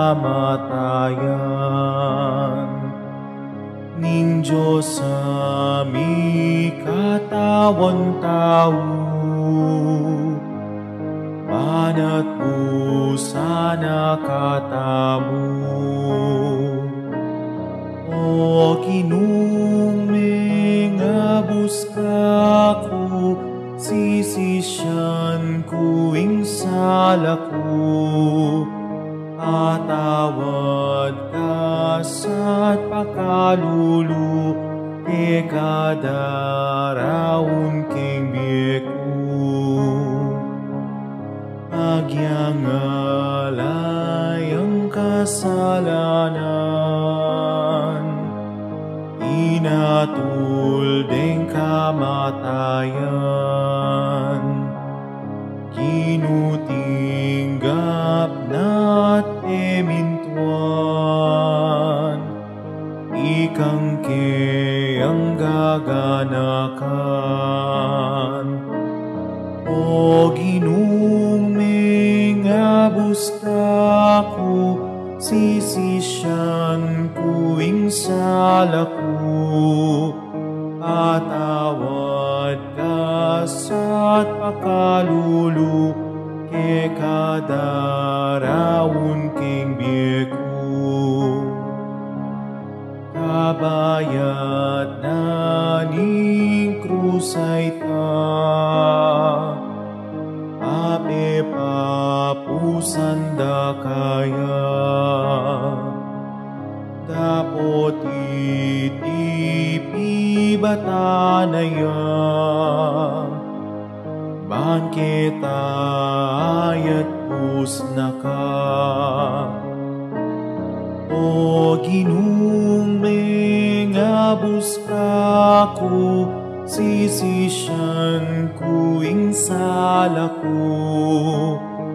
kamatayan. Ning Diyos ami katawan tao, banat busa nakatamo. O kinuming abus kako, sisisyan kuing salaku. Atawad ka sa't pakalulu, ke kadaraon king biyeku. Agyangalay ang kasalanan, inatul ding kamatayan. Kinutinggap na't emintuan, ikang ke ang gaganakan. O ginuming abus kako, sisisyan kuing salaku. Atawad ka sa't pakalulu, ke kadaraon king biyeku. Kabayat na ning krusay ta, ape papusan da kaya. Dapot itipi batanaya, ban kita ayat pusnaka. O ginuming abus kako, sisisyan kuing salaku.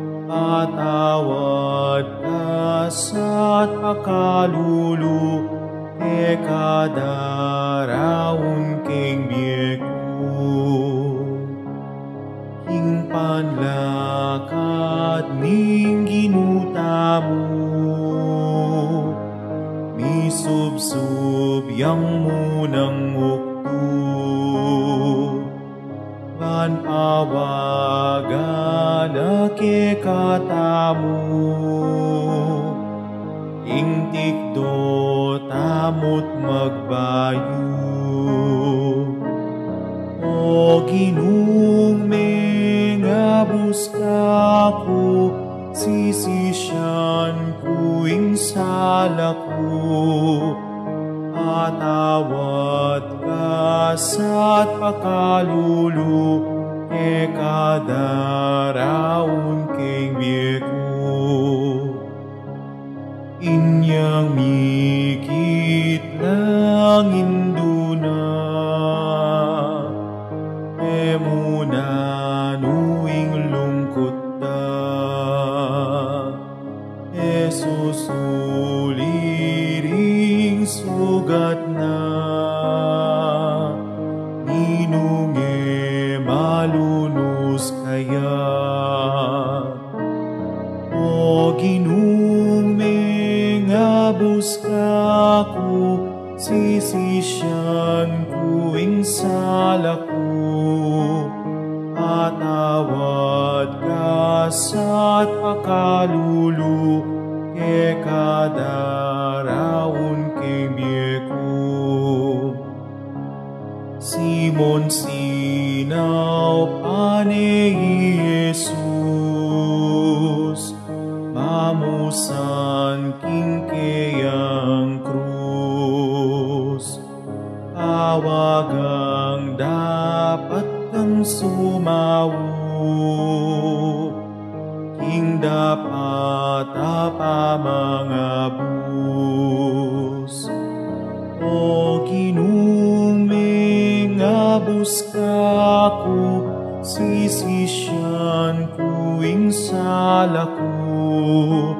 Atawad ka sa't pakalulu, ke kadaraon king biyeku. Ing panlakad ning ginutamu, misubsub yang munang uktu. Ban pawagan ke katamu, ing tikdo tamot magbayu. O ginuming abus kako, sisisyan kuing salaku. Atawad ka sa't pakalulu, ke kadaraon king biyeku. Inyang mikit lang induna, emuna nuing lungkot da. Jesus uliring sugat na, ninunge malunus kaya. O ginuming abus kako, sisisyan kuing salaku. Atawad ka sa't pakalulu, ke kadaraon king biyeku. Simon sinaw pane Jesus, mamusan king keyang krus. Awagang dapat kang sumawo, king dapat apamangabus. O ginuming abus kako, sisisyan kuing salaku.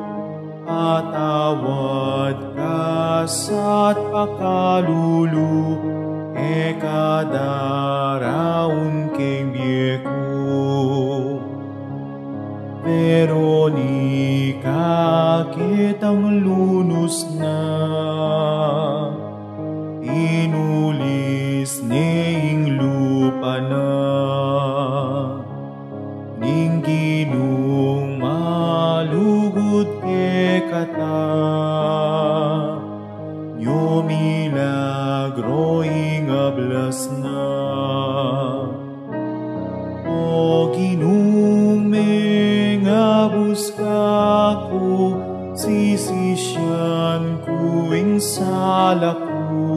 Atawad ka sa't pakalulu, ke kadaraon king biyeku. Veronica bakit ang lunos na inulis ning lupa na ning ginung malugod ke kata nyo milagro ingablas na o ginung mengabus kako sisisyan kuing salaku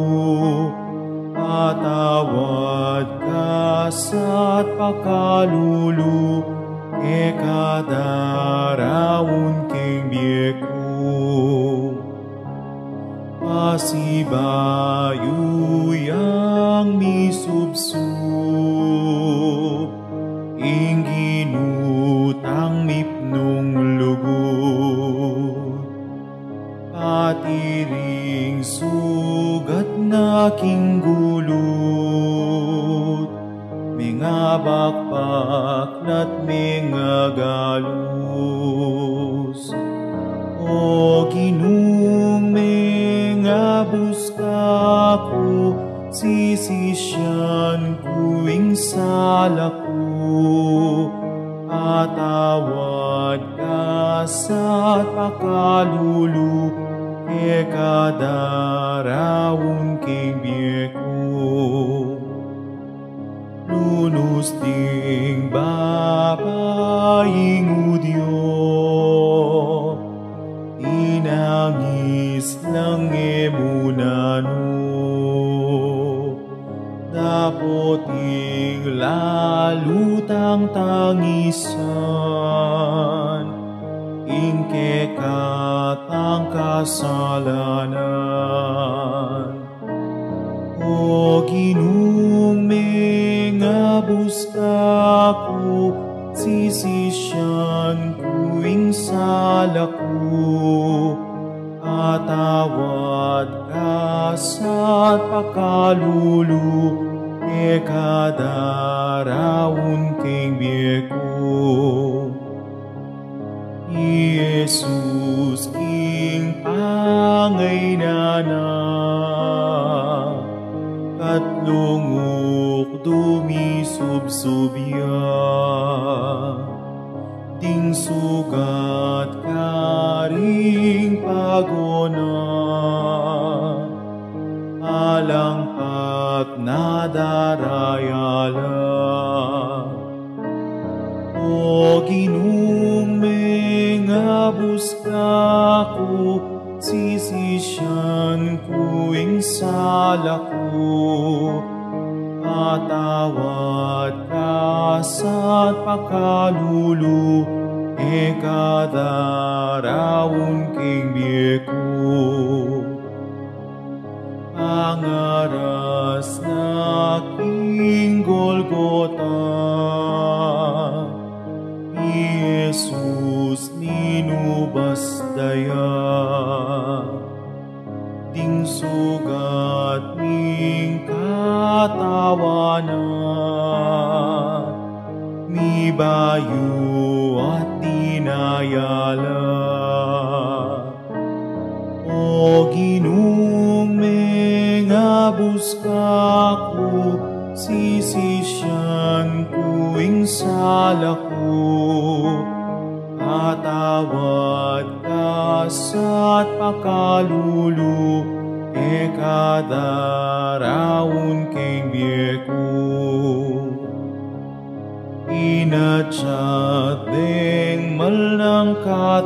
patawad ka sa't pakalulu e kadaraon king biyeko pasibayu yang misubsub ing ginutang mipnong lugod patiring sugat na king gulod mga bakbaklat mga galus o ginung mga buskako sisisyan kuing salaku atawad ka sa't pakalulu e kadaraon king biyeko lunos ding babaeng udyo inangis lang emunano dapoting lalutang tangisan ingke katang kasalanan o ginung mengabus kako sisisyan kuing salaku atawad ka sa't pakalulu e kadaraon king biyeko Jesus king pangaynana katlungok dumisubsubya ting sugat karing pagona alangpat na darayala o ginung mengabus kako sisisyan kuing salaku atawad ka sa't pakalulu e kadaraon king biyeko angaras na king Golgota Jesus ninubas daya ding sugat ning katawanan mibayu at tinayala o ginung mengabus kako sisisyan kuing salaku atawad ka sa't pakalulu e kadaraon king biyeko inatyat deng malang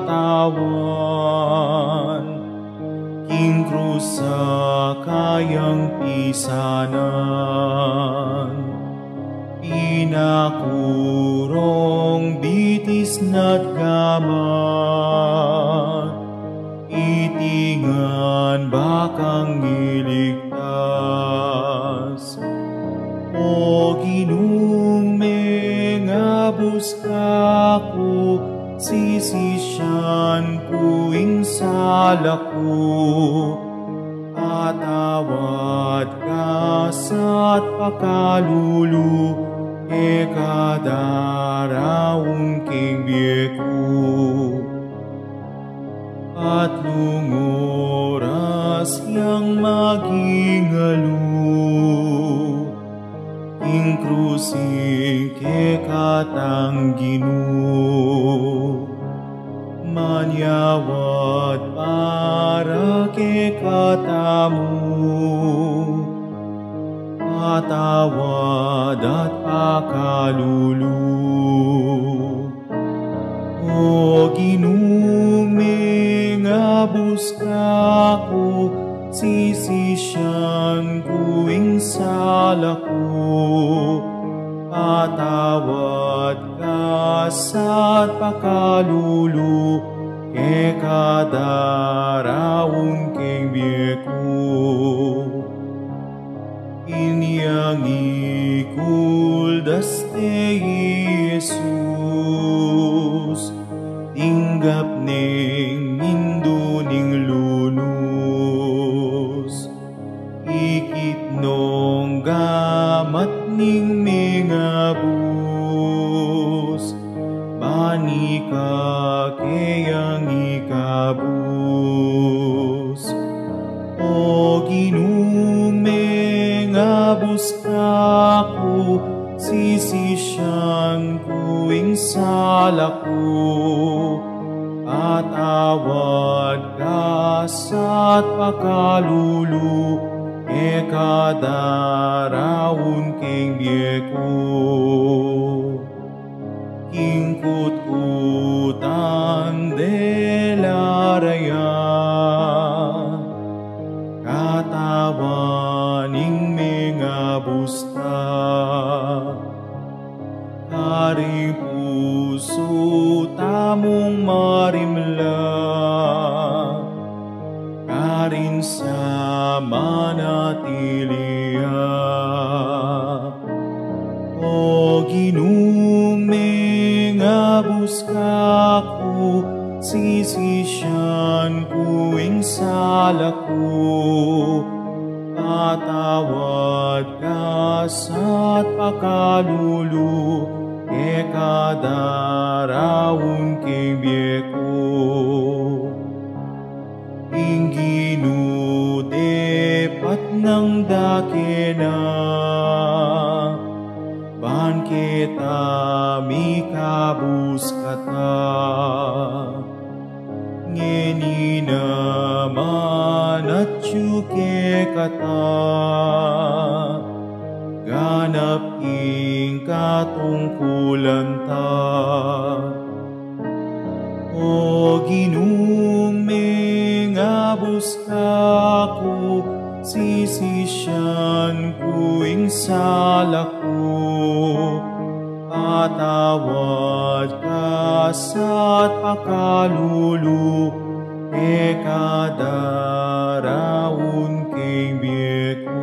katawan king krus sa kayang pisanan pinakurong bitis na't gamat itingan bakang iligtas o ginung mengabus kako sisisyan kuing salaku atawad ka sa't pakalulu e kadaraon king biyeko tatlong oras yang magingalo, ing krusing ke katang Ginoo, manyawat para ke katamu, patawad at pakalulu. O Ginoo, ngabus kako, sisisyan ko ing salako, patawad ka sa't pakalulu, ke kadaraon keng biyeko. Inyang ikuldas te Jesus, tinggap ning indo ning lunos, ikit nong gamat ning mingabus, bani ka kayang ikabus. O Ginoo, ngabus kako, sisisyan ko ing salako, patawad ka sa't pakalulu, ke kadaraon keng biyeko. Kingkut-kutan delaraya, katawaning mingabusta, karing puso tamong marimla, karin sa manatiliya. O Ginoo, ngabus kako, sisisyan ko ing salako, patawad ka sa't pakalulu, ke kadaraon keng biyeko. Ing Ginoo, depat ng dakena, ban kita mikabus kata, ngeni naman at syuke kata, ganap ing katungkulan ta. O Ginoo, ngabus kako, sisisyan ko ing salako, patawad ka sa't pakalulu, ke kadaraon keng biyeko.